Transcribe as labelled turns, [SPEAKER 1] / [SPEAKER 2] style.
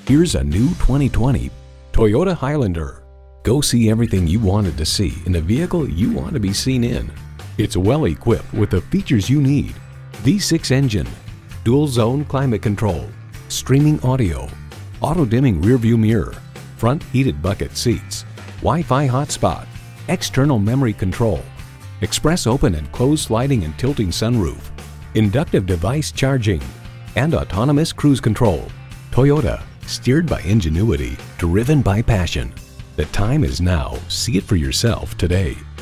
[SPEAKER 1] Here's a new 2020 Toyota Highlander. Go see everything you wanted to see in the vehicle you want to be seen in. It's well equipped with the features you need: V6 engine, dual zone climate control, streaming audio, auto dimming rearview mirror, front heated bucket seats, Wi-Fi hotspot, external memory control, express open and close sliding and tilting sunroof, inductive device charging, and autonomous cruise control. Toyota, steered by ingenuity, driven by passion. The time is now. See it for yourself today.